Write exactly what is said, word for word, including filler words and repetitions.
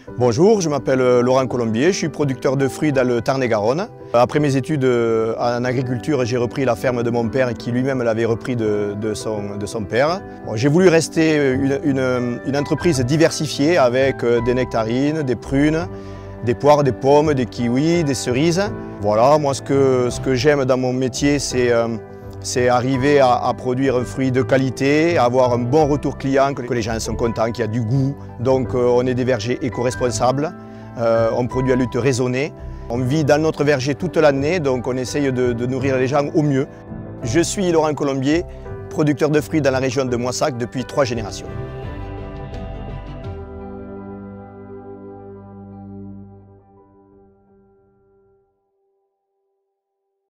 Bonjour, je m'appelle Laurent Colombier, je suis producteur de fruits dans le Tarn-et-Garonne. Après mes études en agriculture, j'ai repris la ferme de mon père qui lui-même l'avait repris de, de, son, de son père. Bon, j'ai voulu rester une, une, une entreprise diversifiée avec des nectarines, des prunes, des poires, des pommes, des kiwis, des cerises. Voilà, moi ce que, ce que j'aime dans mon métier, c'est euh, c'est arriver à, à produire un fruit de qualité, avoir un bon retour client, que les gens sont contents, qu'il y a du goût. Donc euh, on est des vergers éco-responsables, euh, on produit à lutte raisonnée. On vit dans notre verger toute l'année, donc on essaye de, de nourrir les gens au mieux. Je suis Laurent Colombier, producteur de fruits dans la région de Moissac depuis trois générations.